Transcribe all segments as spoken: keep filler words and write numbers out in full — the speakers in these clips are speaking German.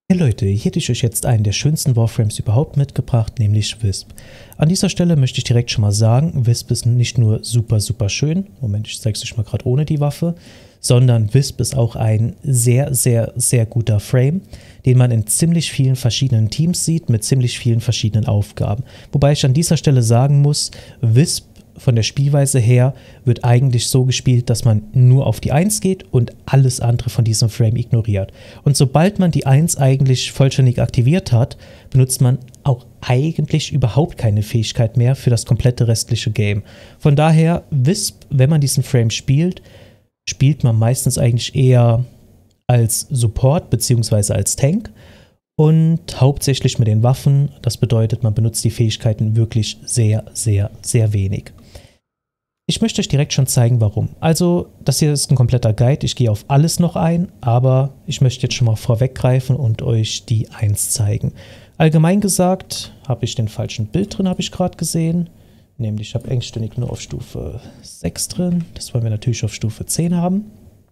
Hey Leute, hier hätte ich euch jetzt einen der schönsten Warframes überhaupt mitgebracht, nämlich Wisp. An dieser Stelle möchte ich direkt schon mal sagen, Wisp ist nicht nur super, super schön, Moment, ich zeige es euch mal gerade ohne die Waffe, sondern Wisp ist auch ein sehr, sehr, sehr guter Frame, den man in ziemlich vielen verschiedenen Teams sieht, mit ziemlich vielen verschiedenen Aufgaben. Wobei ich an dieser Stelle sagen muss, Wisp von der Spielweise her wird eigentlich so gespielt, dass man nur auf die eins geht und alles andere von diesem Frame ignoriert. Und sobald man die eins eigentlich vollständig aktiviert hat, benutzt man auch eigentlich überhaupt keine Fähigkeit mehr für das komplette restliche Game. Von daher, Wisp, wenn man diesen Frame spielt, spielt man meistens eigentlich eher als Support bzw. als Tank und hauptsächlich mit den Waffen. Das bedeutet, man benutzt die Fähigkeiten wirklich sehr, sehr, sehr wenig. Ich möchte euch direkt schon zeigen, warum. Also, das hier ist ein kompletter Guide. Ich gehe auf alles noch ein, aber ich möchte jetzt schon mal vorweggreifen und euch die eins zeigen. Allgemein gesagt habe ich den falschen Bild drin, habe ich gerade gesehen. Nämlich, ich habe engständig nur auf Stufe sechs drin. Das wollen wir natürlich auf Stufe zehn haben.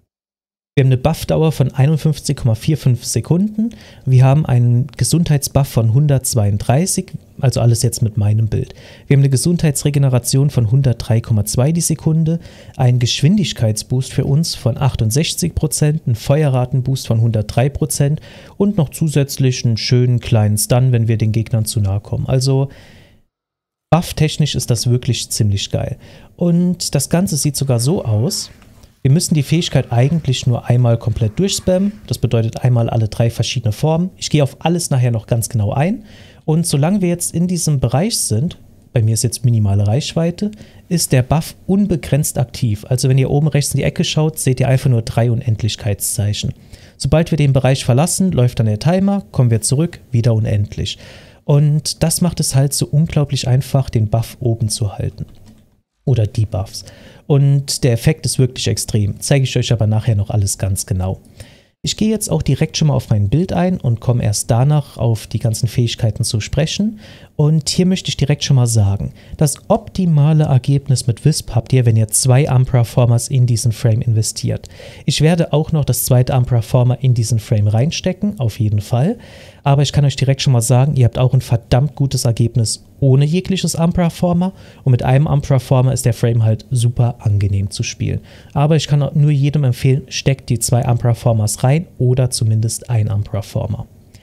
Wir haben eine Buffdauer von einundfünfzig Komma fünfundvierzig Sekunden. Wir haben einen Gesundheitsbuff von hundertzweiunddreißig, also alles jetzt mit meinem Bild. Wir haben eine Gesundheitsregeneration von hundertdrei Komma zwei die Sekunde, einen Geschwindigkeitsboost für uns von achtundsechzig Prozent, einen Feuerratenboost von hundertdrei Prozent und noch zusätzlich einen schönen kleinen Stun, wenn wir den Gegnern zu nahe kommen. Also Buff-technisch ist das wirklich ziemlich geil. Und das Ganze sieht sogar so aus. Wir müssen die Fähigkeit eigentlich nur einmal komplett durchspammen. Das bedeutet einmal alle drei verschiedene Formen. Ich gehe auf alles nachher noch ganz genau ein. Und solange wir jetzt in diesem Bereich sind, bei mir ist jetzt minimale Reichweite, ist der Buff unbegrenzt aktiv. Also wenn ihr oben rechts in die Ecke schaut, seht ihr einfach nur drei Unendlichkeitszeichen. Sobald wir den Bereich verlassen, läuft dann der Timer, kommen wir zurück, wieder unendlich. Und das macht es halt so unglaublich einfach, den Buff oben zu halten. Oder die Buffs. Und der Effekt ist wirklich extrem. Zeige ich euch aber nachher noch alles ganz genau. Ich gehe jetzt auch direkt schon mal auf mein Bild ein und komme erst danach auf die ganzen Fähigkeiten zu sprechen. Und hier möchte ich direkt schon mal sagen, das optimale Ergebnis mit Wisp habt ihr, wenn ihr zwei Umbra Formers in diesen Frame investiert. Ich werde auch noch das zweite Umbra Former in diesen Frame reinstecken, auf jeden Fall. Aber ich kann euch direkt schon mal sagen, ihr habt auch ein verdammt gutes Ergebnis ohne jegliches Umbra Former. Und mit einem Umbra Former ist der Frame halt super angenehm zu spielen. Aber ich kann auch nur jedem empfehlen, steckt die zwei Umbra Formers rein oder zumindest ein Umbra Former.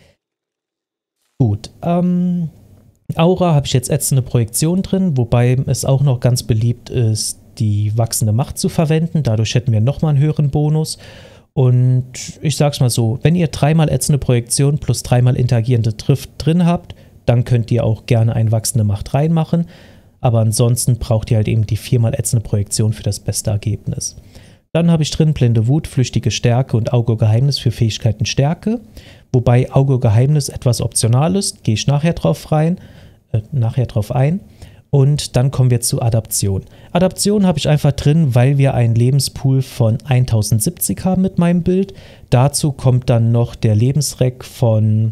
Gut, ähm... Aura habe ich jetzt ätzende Projektion drin, wobei es auch noch ganz beliebt ist, die wachsende Macht zu verwenden. Dadurch hätten wir nochmal einen höheren Bonus. Und ich sag's mal so, wenn ihr dreimal ätzende Projektion plus dreimal interagierende Drift drin habt, dann könnt ihr auch gerne eine wachsende Macht reinmachen. Aber ansonsten braucht ihr halt eben die viermal ätzende Projektion für das beste Ergebnis. Dann habe ich drin Blinde Wut, flüchtige Stärke und Auge Geheimnis für Fähigkeiten Stärke. Wobei Auge Geheimnis etwas optional ist, gehe ich nachher drauf rein, äh, nachher drauf ein. Und dann kommen wir zu Adaption. Adaption habe ich einfach drin, weil wir einen Lebenspool von tausendsiebzig haben mit meinem Bild. Dazu kommt dann noch der Lebensreck von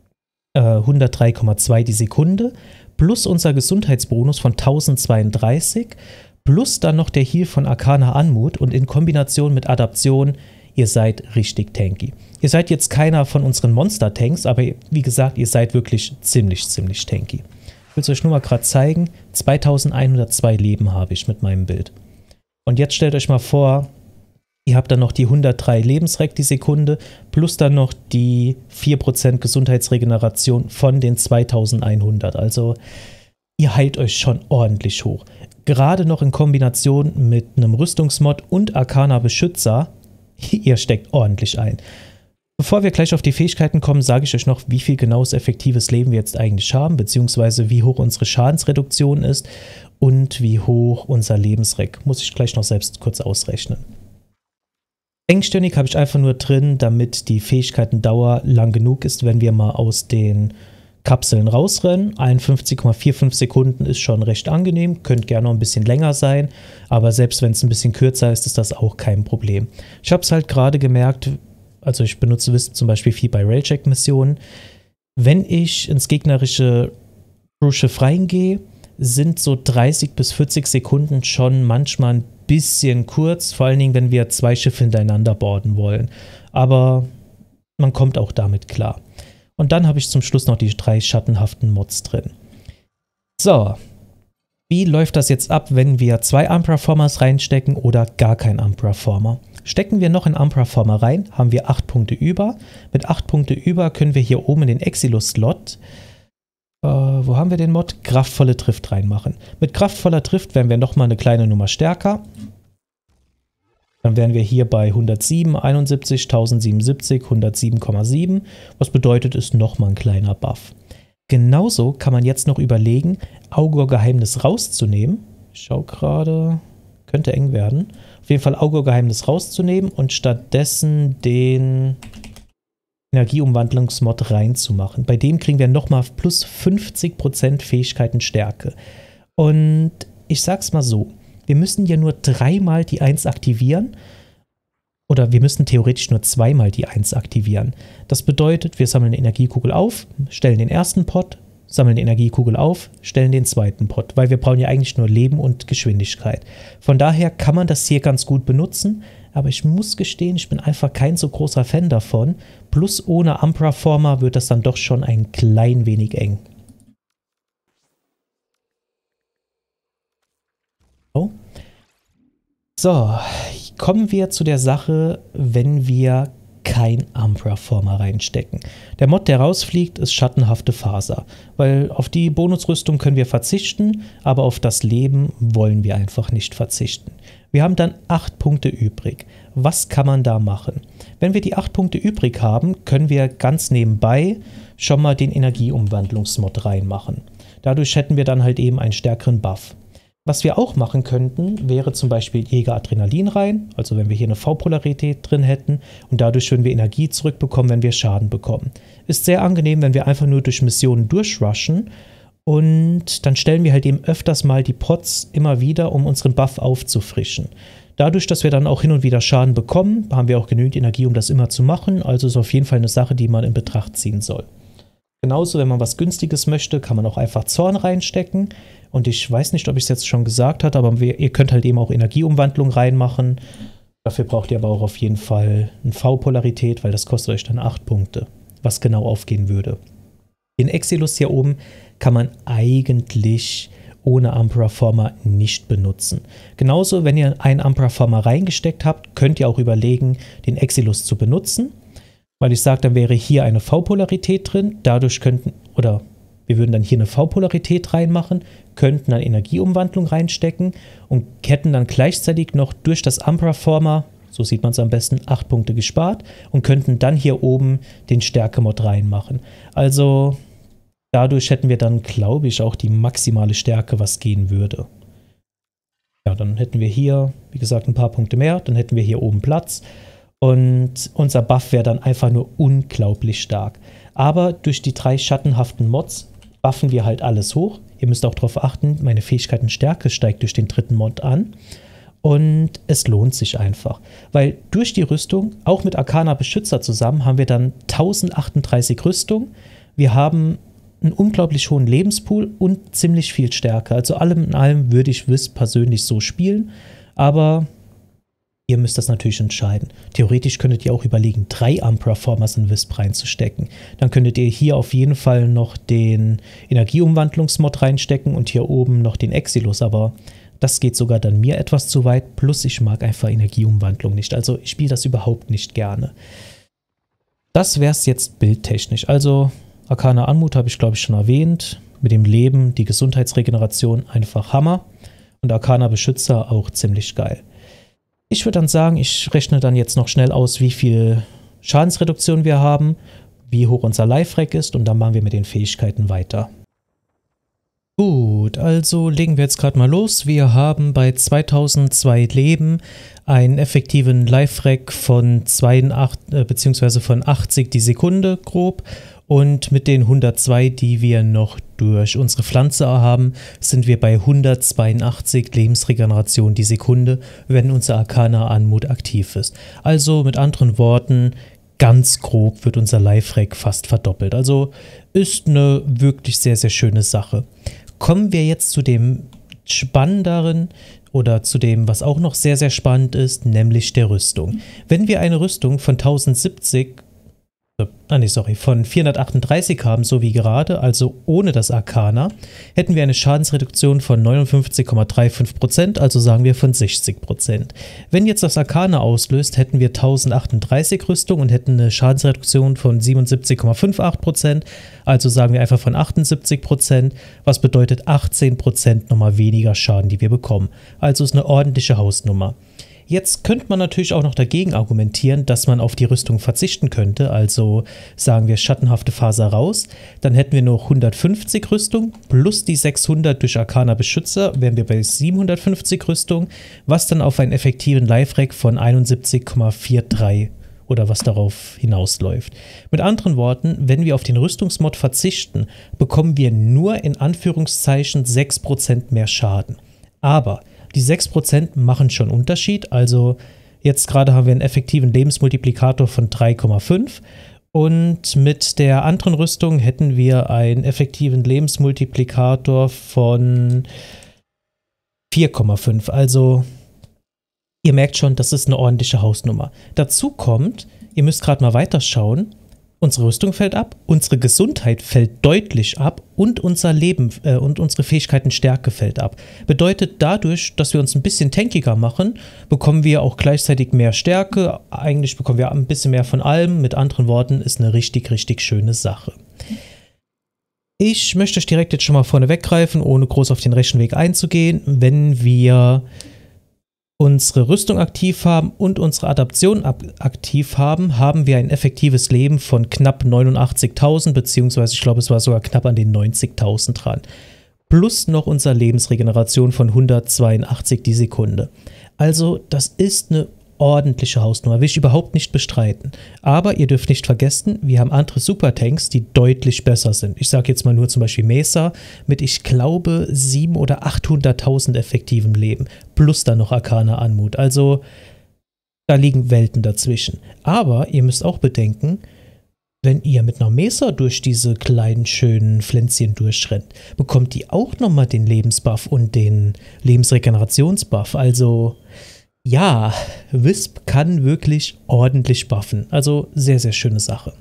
äh, hundertdrei Komma zwei die Sekunde, plus unser Gesundheitsbonus von tausendzweiunddreißig, plus dann noch der Heal von Arcana Anmut und in Kombination mit Adaption, ihr seid richtig tanky. Ihr seid jetzt keiner von unseren Monster-Tanks, aber wie gesagt, ihr seid wirklich ziemlich, ziemlich tanky. Ich will es euch nur mal gerade zeigen, zweitausendeinhundertzwei Leben habe ich mit meinem Bild. Und jetzt stellt euch mal vor, ihr habt dann noch die hundertdrei Lebensreck die Sekunde, plus dann noch die vier Prozent Gesundheitsregeneration von den zweitausendeinhundert. Also ihr heilt euch schon ordentlich hoch. Gerade noch in Kombination mit einem Rüstungsmod und Arcana Beschützer, ihr steckt ordentlich ein. Bevor wir gleich auf die Fähigkeiten kommen, sage ich euch noch, wie viel genaues effektives Leben wir jetzt eigentlich haben, beziehungsweise wie hoch unsere Schadensreduktion ist und wie hoch unser Lebensreck. Muss ich gleich noch selbst kurz ausrechnen. Engstirnig habe ich einfach nur drin, damit die Fähigkeitendauer lang genug ist, wenn wir mal aus den Kapseln rausrennen. einundfünfzig Komma fünfundvierzig Sekunden ist schon recht angenehm, könnte gerne noch ein bisschen länger sein, aber selbst wenn es ein bisschen kürzer ist, ist das auch kein Problem. Ich habe es halt gerade gemerkt, also ich benutze Wisp zum Beispiel viel bei Railjack-Missionen, wenn ich ins gegnerische Crewschiff reingehe, sind so dreißig bis vierzig Sekunden schon manchmal ein bisschen kurz, vor allen Dingen, wenn wir zwei Schiffe hintereinander boarden wollen. Aber man kommt auch damit klar. Und dann habe ich zum Schluss noch die drei schattenhaften Mods drin. So, wie läuft das jetzt ab, wenn wir zwei Umbra-Formers reinstecken oder gar kein Umbra-Former? Stecken wir noch einen Umbra-Former rein, haben wir acht Punkte über. Mit acht Punkte über können wir hier oben in den Exilus-Slot, äh, wo haben wir den Mod? Kraftvolle Drift reinmachen. Mit kraftvoller Drift werden wir nochmal eine kleine Nummer stärker. Dann wären wir hier bei hundertsieben, einundsiebzig, tausendsiebenundsiebzig, hundertsieben Komma sieben. Was bedeutet, ist nochmal ein kleiner Buff. Genauso kann man jetzt noch überlegen, Augurgeheimnis rauszunehmen. Ich schaue gerade, könnte eng werden. Auf jeden Fall Augurgeheimnis rauszunehmen und stattdessen den Energieumwandlungsmod reinzumachen. Bei dem kriegen wir nochmal plus fünfzig Prozent Fähigkeitenstärke. Und ich sag's mal so, wir müssen ja nur dreimal die eins aktivieren. Oder wir müssen theoretisch nur zweimal die eins aktivieren. Das bedeutet, wir sammeln eine Energiekugel auf, stellen den ersten Pot, sammeln die Energiekugel auf, stellen den zweiten Pot, weil wir brauchen ja eigentlich nur Leben und Geschwindigkeit. Von daher kann man das hier ganz gut benutzen, aber ich muss gestehen, ich bin einfach kein so großer Fan davon. Plus ohne Umbra-Former wird das dann doch schon ein klein wenig eng. So. So, kommen wir zu der Sache, wenn wir kein Umbra-Former reinstecken. Der Mod, der rausfliegt, ist schattenhafte Faser, weil auf die Bonusrüstung können wir verzichten, aber auf das Leben wollen wir einfach nicht verzichten. Wir haben dann acht Punkte übrig. Was kann man da machen? Wenn wir die acht Punkte übrig haben, können wir ganz nebenbei schon mal den Energieumwandlungsmod reinmachen. Dadurch hätten wir dann halt eben einen stärkeren Buff. Was wir auch machen könnten, wäre zum Beispiel Jäger Adrenalin rein, also wenn wir hier eine V-Polarität drin hätten und dadurch würden wir Energie zurückbekommen, wenn wir Schaden bekommen. Ist sehr angenehm, wenn wir einfach nur durch Missionen durchrushen und dann stellen wir halt eben öfters mal die Pots immer wieder, um unseren Buff aufzufrischen. Dadurch, dass wir dann auch hin und wieder Schaden bekommen, haben wir auch genügend Energie, um das immer zu machen, also ist auf jeden Fall eine Sache, die man in Betracht ziehen soll. Genauso, wenn man was Günstiges möchte, kann man auch einfach Zorn reinstecken. Und ich weiß nicht, ob ich es jetzt schon gesagt habe, aber wir, ihr könnt halt eben auch Energieumwandlung reinmachen. Dafür braucht ihr aber auch auf jeden Fall eine V-Polarität, weil das kostet euch dann acht Punkte, was genau aufgehen würde. Den Exilus hier oben kann man eigentlich ohne Umbra-Former nicht benutzen. Genauso, wenn ihr einen Umbra-Former reingesteckt habt, könnt ihr auch überlegen, den Exilus zu benutzen. Weil ich sage, dann wäre hier eine V-Polarität drin, dadurch könnten, oder wir würden dann hier eine V-Polarität reinmachen, könnten dann Energieumwandlung reinstecken und hätten dann gleichzeitig noch durch das Umbra-Former, so sieht man es am besten, acht Punkte gespart und könnten dann hier oben den Stärke-Mod reinmachen. Also dadurch hätten wir dann, glaube ich, auch die maximale Stärke, was gehen würde. Ja, dann hätten wir hier, wie gesagt, ein paar Punkte mehr, dann hätten wir hier oben Platz. Und unser Buff wäre dann einfach nur unglaublich stark. Aber durch die drei schattenhaften Mods buffen wir halt alles hoch. Ihr müsst auch darauf achten, meine Fähigkeitenstärke steigt durch den dritten Mod an. Und es lohnt sich einfach. Weil durch die Rüstung, auch mit Arcana Beschützer zusammen, haben wir dann tausendachtunddreißig Rüstung. Wir haben einen unglaublich hohen Lebenspool und ziemlich viel Stärke. Also allem in allem würde ich Wisp persönlich so spielen. Aber ihr müsst das natürlich entscheiden. Theoretisch könntet ihr auch überlegen, drei Umbra-Formers in Wisp reinzustecken. Dann könntet ihr hier auf jeden Fall noch den Energieumwandlungsmod reinstecken und hier oben noch den Exilus, aber das geht sogar dann mir etwas zu weit, plus ich mag einfach Energieumwandlung nicht. Also ich spiele das überhaupt nicht gerne. Das wäre es jetzt bildtechnisch. Also Arcana Anmut habe ich glaube ich schon erwähnt. Mit dem Leben, die Gesundheitsregeneration einfach Hammer. Und Arcana Beschützer auch ziemlich geil. Ich würde dann sagen, ich rechne dann jetzt noch schnell aus, wie viel Schadensreduktion wir haben, wie hoch unser Life-Rack ist und dann machen wir mit den Fähigkeiten weiter. Gut, also legen wir jetzt gerade mal los. Wir haben bei zweitausendzwei Leben einen effektiven Life-Rack von zweiundachtzig äh, bzw. von achtzig die Sekunde grob. Und mit den hundertzwei, die wir noch durch unsere Pflanze haben, sind wir bei hundertzweiundachtzig Lebensregeneration die Sekunde, wenn unser Arcana Anmut aktiv ist. Also mit anderen Worten, ganz grob wird unser Life-Rack fast verdoppelt. Also ist eine wirklich sehr, sehr schöne Sache. Kommen wir jetzt zu dem Spannenderen oder zu dem, was auch noch sehr, sehr spannend ist, nämlich der Rüstung. Wenn wir eine Rüstung von tausendsiebzig ah nee, sorry, von vierhundertachtunddreißig haben, so wie gerade, also ohne das Arcana, hätten wir eine Schadensreduktion von neunundfünfzig Komma fünfunddreißig Prozent, also sagen wir von sechzig Prozent. Wenn jetzt das Arcana auslöst, hätten wir tausendachtunddreißig Rüstung und hätten eine Schadensreduktion von siebenundsiebzig Komma achtzig Prozent, also sagen wir einfach von achtundsiebzig Prozent, was bedeutet achtzehn Prozent nochmal weniger Schaden, die wir bekommen. Also ist eine ordentliche Hausnummer. Jetzt könnte man natürlich auch noch dagegen argumentieren, dass man auf die Rüstung verzichten könnte, also sagen wir schattenhafte Faser raus, dann hätten wir nur hundertfünfzig Rüstung plus die sechshundert durch Arcana Beschützer, wären wir bei siebenhundertfünfzig Rüstung, was dann auf einen effektiven Life-Rack von einundsiebzig Komma dreiundvierzig oder was darauf hinausläuft. Mit anderen Worten, wenn wir auf den Rüstungsmod verzichten, bekommen wir nur in Anführungszeichen sechs Prozent mehr Schaden. Aber die sechs Prozent machen schon Unterschied, also jetzt gerade haben wir einen effektiven Lebensmultiplikator von drei Komma fünf und mit der anderen Rüstung hätten wir einen effektiven Lebensmultiplikator von vier Komma fünf, also ihr merkt schon, das ist eine ordentliche Hausnummer. Dazu kommt, ihr müsst gerade mal weiterschauen, unsere Rüstung fällt ab, unsere Gesundheit fällt deutlich ab und unser Leben äh, und unsere Fähigkeitenstärke fällt ab. Bedeutet dadurch, dass wir uns ein bisschen tankiger machen, bekommen wir auch gleichzeitig mehr Stärke. Eigentlich bekommen wir ein bisschen mehr von allem. Mit anderen Worten, ist eine richtig, richtig schöne Sache. Ich möchte euch direkt jetzt schon mal vorne weggreifen, ohne groß auf den Rechenweg einzugehen. Wenn wir unsere Rüstung aktiv haben und unsere Adaption aktiv haben, haben wir ein effektives Leben von knapp neunundachtzigtausend, beziehungsweise ich glaube, es war sogar knapp an den neunzigtausend dran. Plus noch unsere Lebensregeneration von hundertzweiundachtzig die Sekunde. Also das ist eine ordentliche Hausnummer, will ich überhaupt nicht bestreiten. Aber ihr dürft nicht vergessen, wir haben andere Supertanks, die deutlich besser sind. Ich sage jetzt mal nur zum Beispiel Mesa mit, ich glaube, siebenhunderttausend oder achthunderttausend effektivem Leben. Plus dann noch Arcana Anmut. Also da liegen Welten dazwischen. Aber ihr müsst auch bedenken, wenn ihr mit einer Mesa durch diese kleinen, schönen Pflänzchen durchrennt, bekommt die auch nochmal den Lebensbuff und den Lebensregenerationsbuff. Also ja, Wisp kann wirklich ordentlich buffen. Also sehr, sehr schöne Sache.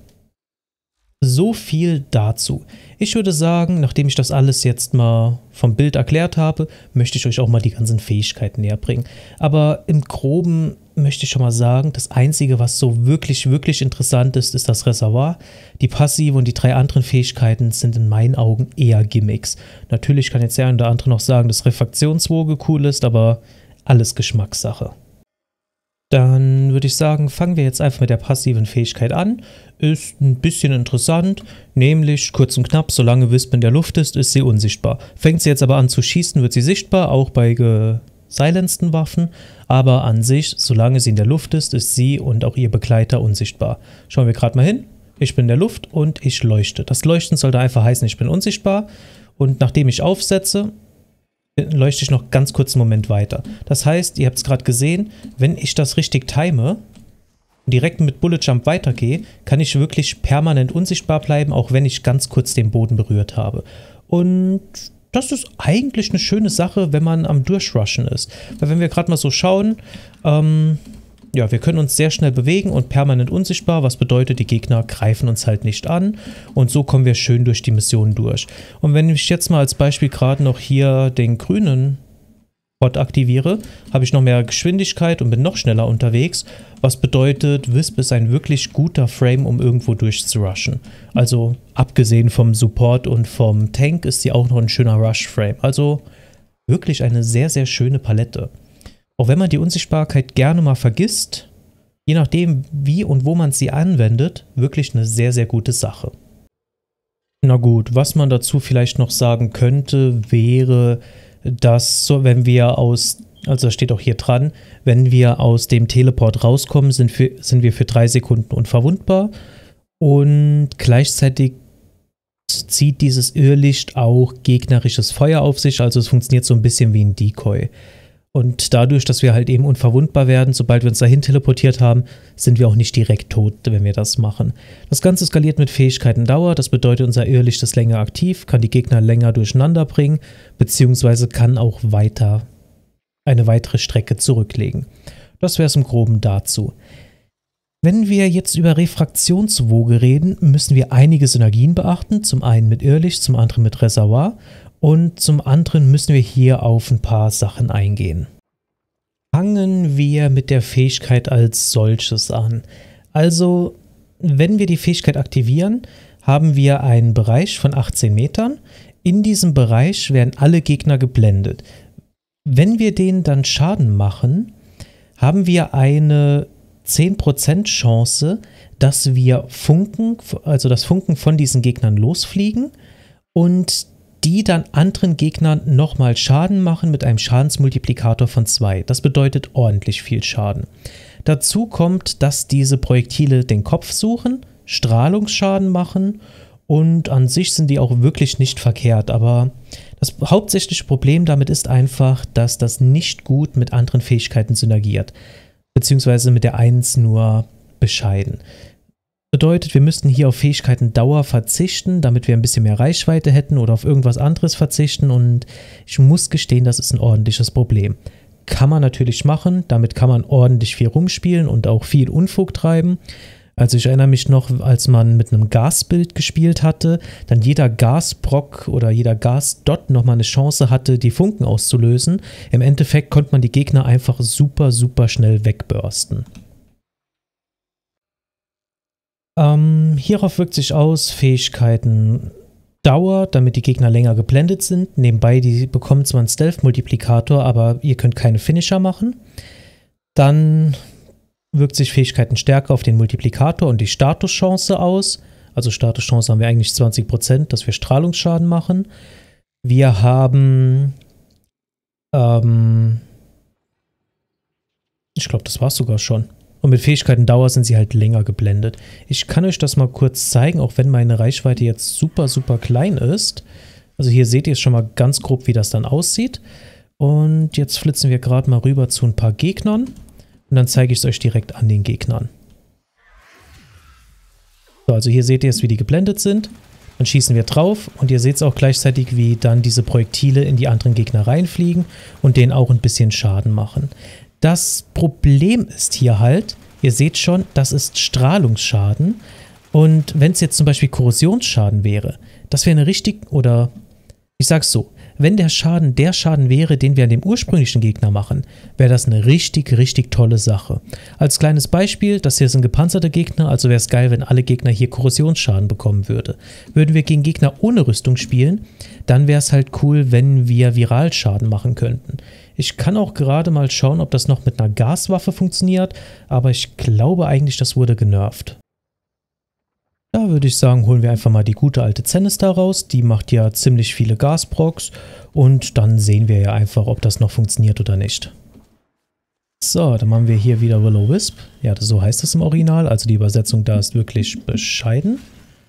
So viel dazu. Ich würde sagen, nachdem ich das alles jetzt mal vom Bild erklärt habe, möchte ich euch auch mal die ganzen Fähigkeiten näher bringen. Aber im Groben möchte ich schon mal sagen, das Einzige, was so wirklich, wirklich interessant ist, ist das Reservoir. Die passive und die drei anderen Fähigkeiten sind in meinen Augen eher Gimmicks. Natürlich kann jetzt der eine oder andere noch sagen, dass Refraktionswoge cool ist, aber alles Geschmackssache. Dann würde ich sagen, fangen wir jetzt einfach mit der passiven Fähigkeit an. Ist ein bisschen interessant, nämlich kurz und knapp, solange Wisp in der Luft ist, ist sie unsichtbar. Fängt sie jetzt aber an zu schießen, wird sie sichtbar, auch bei gesilenceden Waffen. Aber an sich, solange sie in der Luft ist, ist sie und auch ihr Begleiter unsichtbar. Schauen wir gerade mal hin. Ich bin in der Luft und ich leuchte. Das Leuchten sollte einfach heißen, ich bin unsichtbar. Und nachdem ich aufsetze, leuchte ich noch ganz kurz einen Moment weiter. Das heißt, ihr habt es gerade gesehen, wenn ich das richtig time und direkt mit Bullet Jump weitergehe, kann ich wirklich permanent unsichtbar bleiben, auch wenn ich ganz kurz den Boden berührt habe. Und das ist eigentlich eine schöne Sache, wenn man am Durchrushen ist. Weil wenn wir gerade mal so schauen, ähm, ja, wir können uns sehr schnell bewegen und permanent unsichtbar, was bedeutet, die Gegner greifen uns halt nicht an und so kommen wir schön durch die Mission durch. Und wenn ich jetzt mal als Beispiel gerade noch hier den grünen Bot aktiviere, habe ich noch mehr Geschwindigkeit und bin noch schneller unterwegs, was bedeutet, Wisp ist ein wirklich guter Frame, um irgendwo durchzurushen. Also abgesehen vom Support und vom Tank ist sie auch noch ein schöner Rush-Frame. Also wirklich eine sehr, sehr schöne Palette. Auch wenn man die Unsichtbarkeit gerne mal vergisst, je nachdem wie und wo man sie anwendet, wirklich eine sehr, sehr gute Sache. Na gut, was man dazu vielleicht noch sagen könnte, wäre, dass so, wenn wir aus, also da steht auch hier dran, wenn wir aus dem Teleport rauskommen, sind wir, sind wir für drei Sekunden unverwundbar und gleichzeitig zieht dieses Irrlicht auch gegnerisches Feuer auf sich, also es funktioniert so ein bisschen wie ein Decoy. Und dadurch, dass wir halt eben unverwundbar werden, sobald wir uns dahin teleportiert haben, sind wir auch nicht direkt tot, wenn wir das machen. Das Ganze skaliert mit Fähigkeitendauer, das bedeutet, unser Irrlicht ist länger aktiv, kann die Gegner länger durcheinander bringen, beziehungsweise kann auch weiter eine weitere Strecke zurücklegen. Das wäre es im Groben dazu. Wenn wir jetzt über Refraktionswoge reden, müssen wir einige Synergien beachten. Zum einen mit Irrlicht, zum anderen mit Reservoir und zum anderen müssen wir hier auf ein paar Sachen eingehen. Fangen wir mit der Fähigkeit als solches an. Also, wenn wir die Fähigkeit aktivieren, haben wir einen Bereich von achtzehn Metern. In diesem Bereich werden alle Gegner geblendet. Wenn wir denen dann Schaden machen, haben wir eine zehn Prozent Chance, dass wir Funken, also das Funken von diesen Gegnern losfliegen und die dann anderen Gegnern nochmal Schaden machen mit einem Schadensmultiplikator von zwei. Das bedeutet ordentlich viel Schaden. Dazu kommt, dass diese Projektile den Kopf suchen, Strahlungsschaden machen und an sich sind die auch wirklich nicht verkehrt, aber das hauptsächliche Problem damit ist einfach, dass das nicht gut mit anderen Fähigkeiten synergiert. Beziehungsweise mit der eins nur bescheiden. Bedeutet, wir müssten hier auf Fähigkeiten Dauer verzichten, damit wir ein bisschen mehr Reichweite hätten oder auf irgendwas anderes verzichten und ich muss gestehen, das ist ein ordentliches Problem. Kann man natürlich machen, damit kann man ordentlich viel rumspielen und auch viel Unfug treiben. Also ich erinnere mich noch, als man mit einem Gasbild gespielt hatte, dann jeder Gasbrock oder jeder Gasdot nochmal eine Chance hatte, die Funken auszulösen. Im Endeffekt konnte man die Gegner einfach super, super schnell wegbürsten. Ähm, hierauf wirkt sich aus Fähigkeiten Dauer, damit die Gegner länger geblendet sind. Nebenbei, die bekommen zwar einen Stealth-Multiplikator, aber ihr könnt keine Finisher machen. Dann wirkt sich Fähigkeitenstärke auf den Multiplikator und die Statuschance aus. Also Statuschance haben wir eigentlich zwanzig Prozent, dass wir Strahlungsschaden machen. Wir haben ähm, ich glaube, das war es sogar schon. Und mit Fähigkeitendauer sind sie halt länger geblendet. Ich kann euch das mal kurz zeigen, auch wenn meine Reichweite jetzt super, super klein ist. Also hier seht ihr schon mal ganz grob, wie das dann aussieht. Und jetzt flitzen wir gerade mal rüber zu ein paar Gegnern. Und dann zeige ich es euch direkt an den Gegnern. So, also hier seht ihr es, wie die geblendet sind. Dann schießen wir drauf und ihr seht es auch gleichzeitig, wie dann diese Projektile in die anderen Gegner reinfliegen und denen auch ein bisschen Schaden machen. Das Problem ist hier halt, ihr seht schon, das ist Strahlungsschaden. Und wenn es jetzt zum Beispiel Korrosionsschaden wäre, das wäre eine richtig, oder ich sag's so, wenn der Schaden der Schaden wäre, den wir an dem ursprünglichen Gegner machen, wäre das eine richtig, richtig tolle Sache. Als kleines Beispiel, das hier sind gepanzerte Gegner, also wäre es geil, wenn alle Gegner hier Korrosionsschaden bekommen würden. Würden wir gegen Gegner ohne Rüstung spielen, dann wäre es halt cool, wenn wir Viralschaden machen könnten. Ich kann auch gerade mal schauen, ob das noch mit einer Gaswaffe funktioniert, aber ich glaube eigentlich, das wurde genervt. Da würde ich sagen, holen wir einfach mal die gute alte Zenithar raus. Die macht ja ziemlich viele Gasbrocks und dann sehen wir ja einfach, ob das noch funktioniert oder nicht. So, dann haben wir hier wieder Will-O-Wisp. Ja, das, so heißt es im Original, also die Übersetzung da ist wirklich bescheiden.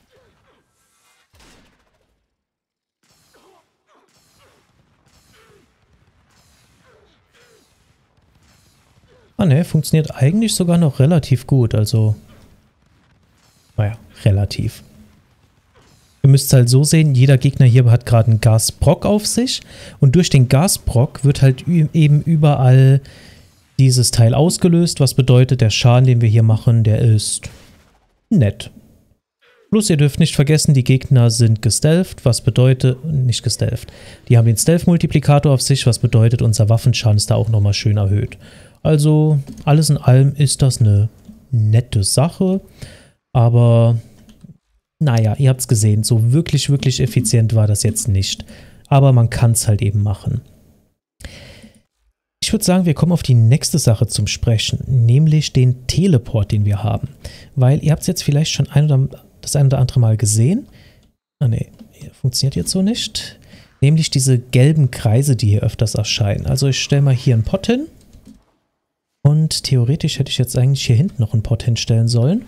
Ah ne, funktioniert eigentlich sogar noch relativ gut, also naja, relativ. Ihr müsst es halt so sehen, jeder Gegner hier hat gerade einen Gasbrock auf sich und durch den Gasbrock wird halt eben überall dieses Teil ausgelöst, was bedeutet, der Schaden, den wir hier machen, der ist nett. Plus ihr dürft nicht vergessen, die Gegner sind gestealthed, was bedeutet, nicht gestealthed, die haben den Stealth-Multiplikator auf sich, was bedeutet, unser Waffenschaden ist da auch nochmal schön erhöht. Also alles in allem ist das eine nette Sache. Aber, naja, ihr habt es gesehen, so wirklich, wirklich effizient war das jetzt nicht. Aber man kann es halt eben machen. Ich würde sagen, wir kommen auf die nächste Sache zum Sprechen, nämlich den Teleport, den wir haben. Weil ihr habt es jetzt vielleicht schon ein oder, das ein oder andere Mal gesehen. Ah ne, funktioniert jetzt so nicht. Nämlich diese gelben Kreise, die hier öfters erscheinen. Also ich stelle mal hier einen Pot hin. Und theoretisch hätte ich jetzt eigentlich hier hinten noch einen Pot hinstellen sollen.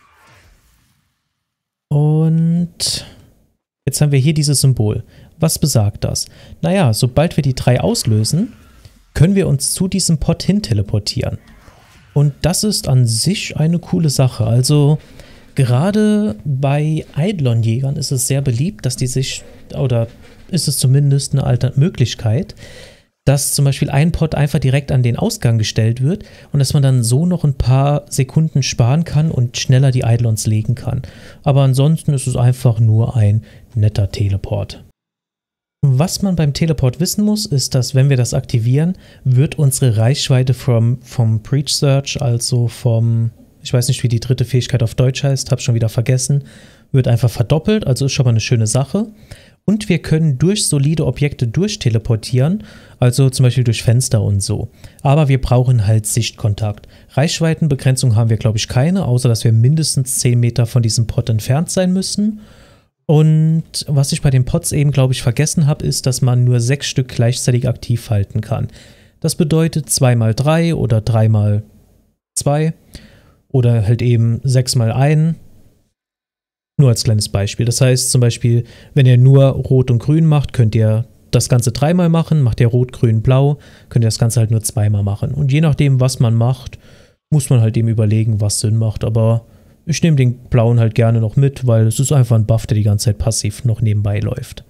Und jetzt haben wir hier dieses Symbol. Was besagt das? Naja, sobald wir die drei auslösen, können wir uns zu diesem Pot hin teleportieren. Und das ist an sich eine coole Sache. Also gerade bei Eidolon-Jägern ist es sehr beliebt, dass die sich, oder ist es zumindest eine alte Möglichkeit, dass zum Beispiel ein Pod einfach direkt an den Ausgang gestellt wird und dass man dann so noch ein paar Sekunden sparen kann und schneller die Eidolons legen kann. Aber ansonsten ist es einfach nur ein netter Teleport. Was man beim Teleport wissen muss, ist, dass wenn wir das aktivieren, wird unsere Reichweite vom, vom Breach Search, also vom, ich weiß nicht, wie die dritte Fähigkeit auf Deutsch heißt, habe schon wieder vergessen, wird einfach verdoppelt, also ist schon mal eine schöne Sache. Und wir können durch solide Objekte durchteleportieren, also zum Beispiel durch Fenster und so. Aber wir brauchen halt Sichtkontakt. Reichweitenbegrenzung haben wir, glaube ich, keine, außer dass wir mindestens zehn Meter von diesem Pod entfernt sein müssen. Und was ich bei den Pods eben, glaube ich, vergessen habe, ist, dass man nur sechs Stück gleichzeitig aktiv halten kann. Das bedeutet zwei mal drei oder drei mal zwei oder halt eben sechs mal eins. Nur als kleines Beispiel. Das heißt zum Beispiel, wenn ihr nur Rot und Grün macht, könnt ihr das Ganze dreimal machen. Macht ihr Rot, Grün, Blau, könnt ihr das Ganze halt nur zweimal machen. Und je nachdem, was man macht, muss man halt eben überlegen, was Sinn macht. Aber ich nehme den Blauen halt gerne noch mit, weil es ist einfach ein Buff, der die ganze Zeit passiv noch nebenbei läuft.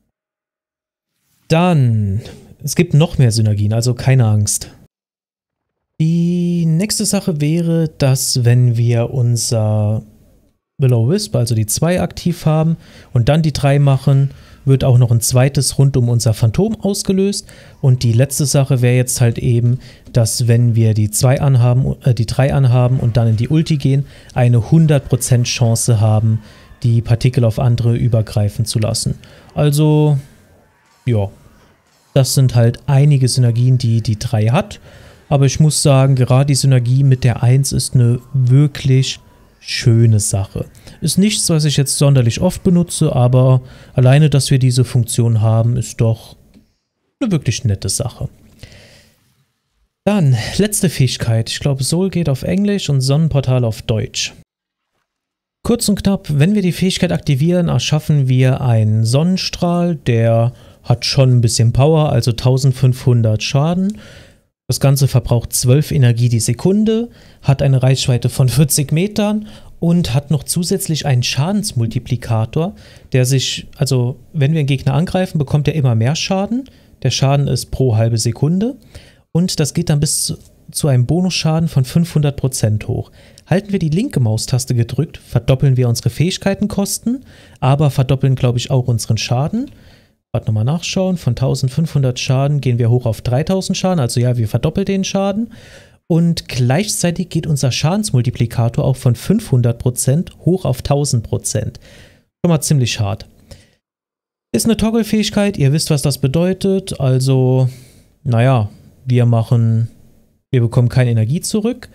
Dann, es gibt noch mehr Synergien, also keine Angst. Die nächste Sache wäre, dass wenn wir unser Will-O-Wisp, also die zwei aktiv haben und dann die drei machen, wird auch noch ein zweites rund um unser Phantom ausgelöst. Und die letzte Sache wäre jetzt halt eben, dass wenn wir die zwei anhaben, äh, die drei anhaben und dann in die Ulti gehen, eine hundert Prozent Chance haben, die Partikel auf andere übergreifen zu lassen. Also, ja, das sind halt einige Synergien, die die drei hat. Aber ich muss sagen, gerade die Synergie mit der eins ist eine wirklich schöne Sache. Ist nichts, was ich jetzt sonderlich oft benutze, aber alleine, dass wir diese Funktion haben, ist doch eine wirklich nette Sache. Dann, letzte Fähigkeit. Ich glaube, Soul geht auf Englisch und Sonnenportal auf Deutsch. Kurz und knapp, wenn wir die Fähigkeit aktivieren, erschaffen wir einen Sonnenstrahl, der hat schon ein bisschen Power, also eintausendfünfhundert Schaden. Das Ganze verbraucht zwölf Energie die Sekunde, hat eine Reichweite von vierzig Metern und hat noch zusätzlich einen Schadensmultiplikator, der sich, also wenn wir einen Gegner angreifen, bekommt er immer mehr Schaden. Der Schaden ist pro halbe Sekunde und das geht dann bis zu, zu einem Bonusschaden von fünfhundert Prozent hoch. Halten wir die linke Maustaste gedrückt, verdoppeln wir unsere Fähigkeitenkosten, aber verdoppeln, glaube ich, auch unseren Schaden. Warte nochmal nachschauen, von eintausendfünfhundert Schaden gehen wir hoch auf dreitausend Schaden, also ja, wir verdoppeln den Schaden. Und gleichzeitig geht unser Schadensmultiplikator auch von fünfhundert Prozent hoch auf tausend Prozent. Schon mal ziemlich hart. Ist eine Toggle-Fähigkeit, ihr wisst, was das bedeutet. Also, naja, wir machen, wir bekommen keine Energie zurück.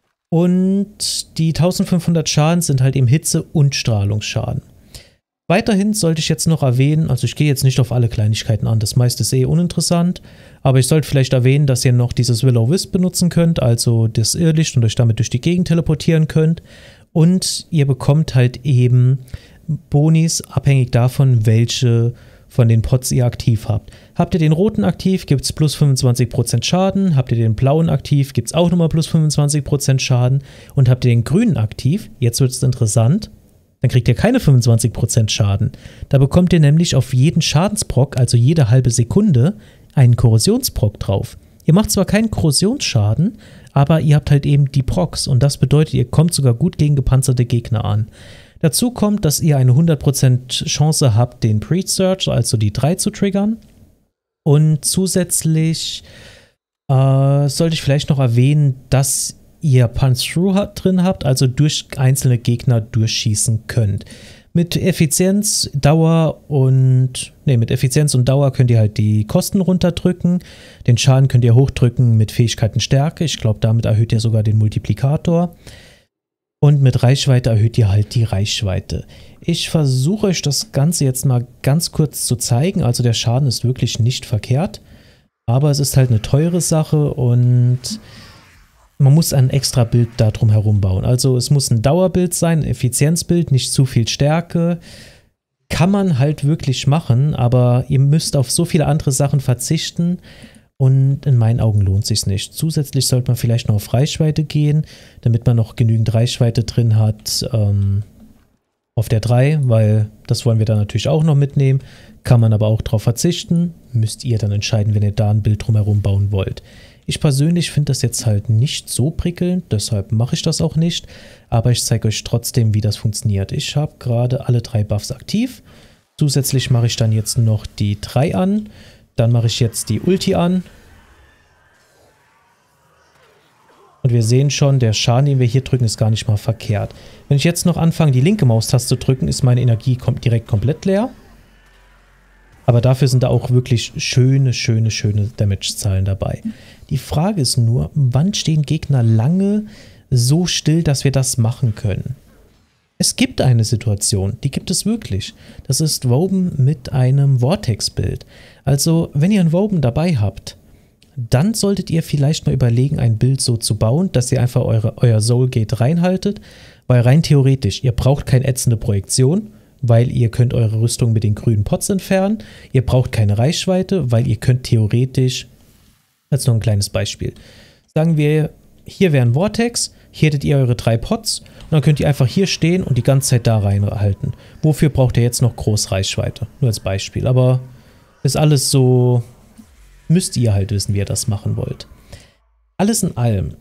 Und die eintausendfünfhundert Schaden sind halt eben Hitze- und Strahlungsschaden. Weiterhin sollte ich jetzt noch erwähnen, also ich gehe jetzt nicht auf alle Kleinigkeiten an, das meiste ist eh uninteressant, aber ich sollte vielleicht erwähnen, dass ihr noch dieses Will-O-Wisp benutzen könnt, also das Irrlicht und euch damit durch die Gegend teleportieren könnt und ihr bekommt halt eben Bonis, abhängig davon, welche von den Pods ihr aktiv habt. Habt ihr den roten aktiv, gibt es plus fünfundzwanzig Prozent Schaden, habt ihr den blauen aktiv, gibt es auch nochmal plus fünfundzwanzig Prozent Schaden und habt ihr den grünen aktiv, jetzt wird es interessant, dann kriegt ihr keine fünfundzwanzig Prozent Schaden. Da bekommt ihr nämlich auf jeden Schadensproc, also jede halbe Sekunde, einen Korrosionsproc drauf. Ihr macht zwar keinen Korrosionsschaden, aber ihr habt halt eben die Procs und das bedeutet, ihr kommt sogar gut gegen gepanzerte Gegner an. Dazu kommt, dass ihr eine hundert Prozent Chance habt, den Breach Search, also die drei zu triggern. Und zusätzlich äh, sollte ich vielleicht noch erwähnen, dass ihr Punch-Through drin habt, also durch einzelne Gegner durchschießen könnt. Mit Effizienz, Dauer und ne, mit Effizienz und Dauer könnt ihr halt die Kosten runterdrücken. Den Schaden könnt ihr hochdrücken mit Fähigkeiten Stärke. Ich glaube, damit erhöht ihr sogar den Multiplikator. Und mit Reichweite erhöht ihr halt die Reichweite. Ich versuche euch das Ganze jetzt mal ganz kurz zu zeigen. Also der Schaden ist wirklich nicht verkehrt. Aber es ist halt eine teure Sache und man muss ein extra Bild darum herum bauen. Also es muss ein Dauerbild sein, ein Effizienzbild, nicht zu viel Stärke. Kann man halt wirklich machen, aber ihr müsst auf so viele andere Sachen verzichten und in meinen Augen lohnt es sich nicht. Zusätzlich sollte man vielleicht noch auf Reichweite gehen, damit man noch genügend Reichweite drin hat, ähm, auf der drei, weil das wollen wir dann natürlich auch noch mitnehmen. Kann man aber auch darauf verzichten. Müsst ihr dann entscheiden, wenn ihr da ein Bild drumherum bauen wollt. Ich persönlich finde das jetzt halt nicht so prickelnd, deshalb mache ich das auch nicht. Aber ich zeige euch trotzdem, wie das funktioniert. Ich habe gerade alle drei Buffs aktiv. Zusätzlich mache ich dann jetzt noch die drei an. Dann mache ich jetzt die Ulti an. Und wir sehen schon, der Schaden, den wir hier drücken, ist gar nicht mal verkehrt. Wenn ich jetzt noch anfange, die linke Maustaste zu drücken, ist meine Energie kom- direkt komplett leer. Aber dafür sind da auch wirklich schöne, schöne, schöne Damage-Zahlen dabei. Die Frage ist nur, wann stehen Gegner lange so still, dass wir das machen können? Es gibt eine Situation, die gibt es wirklich. Das ist Woben mit einem Vortex-Bild. Also, wenn ihr ein Woben dabei habt, dann solltet ihr vielleicht mal überlegen, ein Bild so zu bauen, dass ihr einfach eure, euer Soulgate reinhaltet, weil rein theoretisch, ihr braucht keine ätzende Projektion, weil ihr könnt eure Rüstung mit den grünen Pots entfernen, ihr braucht keine Reichweite, weil ihr könnt theoretisch, als noch ein kleines Beispiel, sagen wir, hier wäre ein Vortex, hier hättet ihr eure drei Pots und dann könnt ihr einfach hier stehen und die ganze Zeit da reinhalten. Wofür braucht ihr jetzt noch groß Reichweite? Nur als Beispiel, aber ist alles so... Müsst ihr halt wissen, wie ihr das machen wollt. Alles in allem.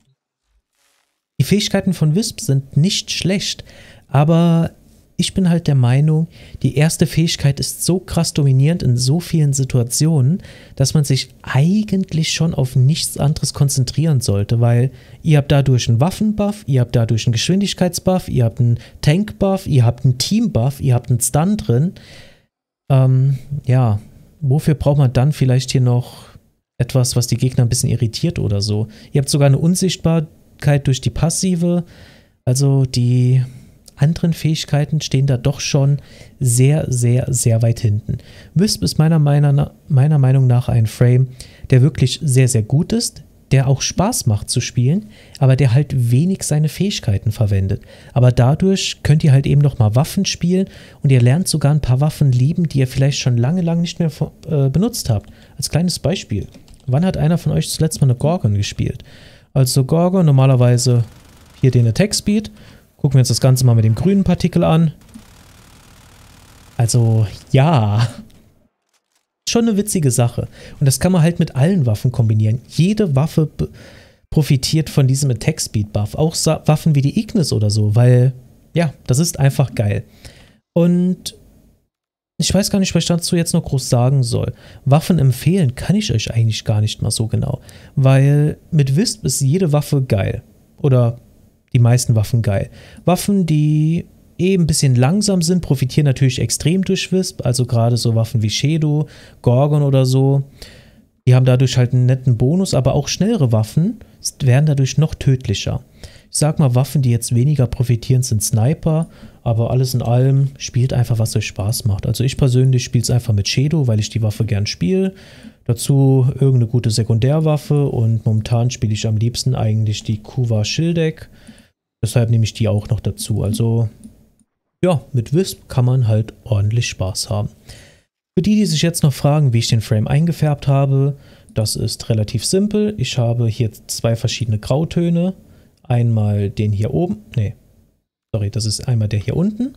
Die Fähigkeiten von Wisp sind nicht schlecht, aber ich bin halt der Meinung, die erste Fähigkeit ist so krass dominierend in so vielen Situationen, dass man sich eigentlich schon auf nichts anderes konzentrieren sollte, weil ihr habt dadurch einen Waffenbuff, ihr habt dadurch einen Geschwindigkeitsbuff, ihr habt einen Tankbuff, ihr habt einen Teambuff, ihr habt einen Stun drin. Ähm, ja... Wofür braucht man dann vielleicht hier noch etwas, was die Gegner ein bisschen irritiert oder so? Ihr habt sogar eine Unsichtbarkeit durch die Passive. Also die anderen Fähigkeiten stehen da doch schon sehr, sehr, sehr weit hinten. Wisp ist meiner, meiner, meiner Meinung nach ein Frame, der wirklich sehr, sehr gut ist, der auch Spaß macht zu spielen, aber der halt wenig seine Fähigkeiten verwendet. Aber dadurch könnt ihr halt eben nochmal Waffen spielen und ihr lernt sogar ein paar Waffen lieben, die ihr vielleicht schon lange, lange nicht mehr äh, benutzt habt. Als kleines Beispiel. Wann hat einer von euch zuletzt mal eine Gorgon gespielt? Also Gorgon normalerweise hier den Attack Speed. Gucken wir uns das Ganze mal mit dem grünen Partikel an. Also ja... Schon eine witzige Sache. Und das kann man halt mit allen Waffen kombinieren. Jede Waffe profitiert von diesem Attack Speed Buff. Auch Sa Waffen wie die Ignis oder so, weil, ja, das ist einfach geil. Und ich weiß gar nicht, was ich dazu jetzt noch groß sagen soll. Waffen empfehlen kann ich euch eigentlich gar nicht mal so genau. Weil mit Wisp ist jede Waffe geil. Oder die meisten Waffen geil. Waffen, die eben ein bisschen langsam sind, profitieren natürlich extrem durch Wisp, also gerade so Waffen wie Shadow, Gorgon oder so, die haben dadurch halt einen netten Bonus, aber auch schnellere Waffen werden dadurch noch tödlicher. Ich sag mal, Waffen, die jetzt weniger profitieren, sind Sniper, aber alles in allem spielt einfach, was euch Spaß macht. Also ich persönlich spiele es einfach mit Shadow, weil ich die Waffe gern spiele. Dazu irgendeine gute Sekundärwaffe und momentan spiele ich am liebsten eigentlich die Kuva Schildek. Deshalb nehme ich die auch noch dazu. Also ja, mit Wisp kann man halt ordentlich Spaß haben. Für die, die sich jetzt noch fragen, wie ich den Frame eingefärbt habe, das ist relativ simpel. Ich habe hier zwei verschiedene Grautöne. Einmal den hier oben, nee, sorry, das ist einmal der hier unten.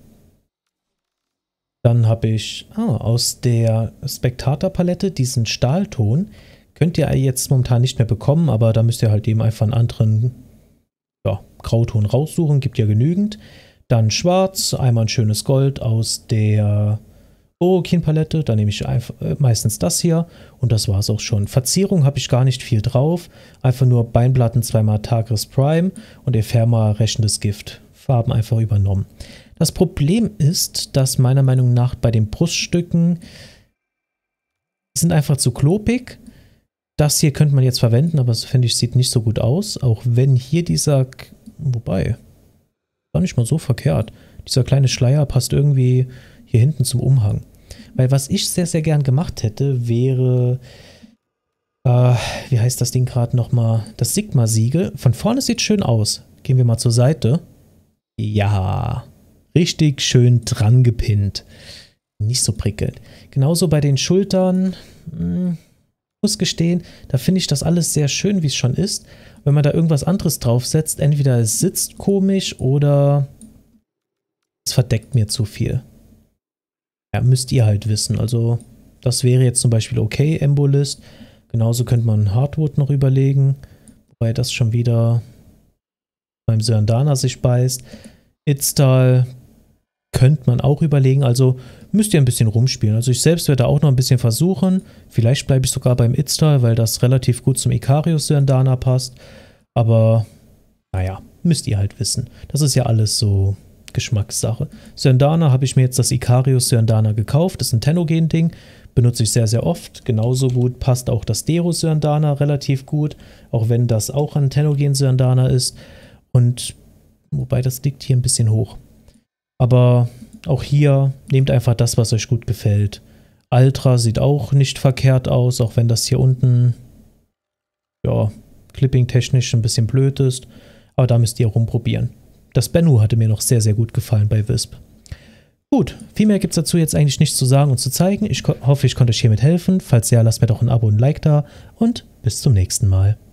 Dann habe ich ah, aus der Spectator-Palette diesen Stahlton. Könnt ihr jetzt momentan nicht mehr bekommen, aber da müsst ihr halt eben einfach einen anderen ja, Grauton raussuchen, gibt ja genügend. Dann schwarz, einmal ein schönes Gold aus der Orokin-Palette. Da nehme ich einfach, äh, meistens das hier. Und das war es auch schon. Verzierung habe ich gar nicht viel drauf. Einfach nur Beinplatten zweimal Targris Prime und Ephemer rächendes Gift. Farben einfach übernommen. Das Problem ist, dass meiner Meinung nach bei den Bruststücken die sind einfach zu klobig. Das hier könnte man jetzt verwenden, aber das finde ich sieht nicht so gut aus. Auch wenn hier dieser, wobei... Gar nicht mal so verkehrt. Dieser kleine Schleier passt irgendwie hier hinten zum Umhang. Weil was ich sehr, sehr gern gemacht hätte, wäre, äh, wie heißt das Ding gerade nochmal? Das Sigma-Siegel. Von vorne sieht schön aus. Gehen wir mal zur Seite. Ja, richtig schön dran gepinnt. Nicht so prickelnd. Genauso bei den Schultern. Mh, muss gestehen, da finde ich das alles sehr schön, wie es schon ist. Wenn man da irgendwas anderes draufsetzt, entweder es sitzt komisch oder es es verdeckt mir zu viel. Ja, müsst ihr halt wissen. Also das wäre jetzt zum Beispiel okay, Embolist. Genauso könnte man Hardwood noch überlegen. Wobei das schon wieder beim Syandana sich beißt. Itztal könnte man auch überlegen. Also müsst ihr ein bisschen rumspielen. Also ich selbst werde auch noch ein bisschen versuchen. Vielleicht bleibe ich sogar beim Itztal, weil das relativ gut zum Ikarius Syandana passt. Aber naja, müsst ihr halt wissen. Das ist ja alles so Geschmackssache. Syandana habe ich mir jetzt das Ikarius Syandana gekauft. Das ist ein Tennogen-Ding. Benutze ich sehr, sehr oft. Genauso gut passt auch das Dero Syandana relativ gut. Auch wenn das auch ein Tennogen Syandana ist. Und wobei das liegt hier ein bisschen hoch. Aber auch hier nehmt einfach das, was euch gut gefällt. Ultra sieht auch nicht verkehrt aus, auch wenn das hier unten ja, clipping-technisch ein bisschen blöd ist. Aber da müsst ihr rumprobieren. Das Bennu hatte mir noch sehr, sehr gut gefallen bei Wisp. Gut, viel mehr gibt es dazu jetzt eigentlich nichts zu sagen und zu zeigen. Ich hoffe, ich konnte euch hiermit helfen. Falls ja, lasst mir doch ein Abo und ein Like da und bis zum nächsten Mal.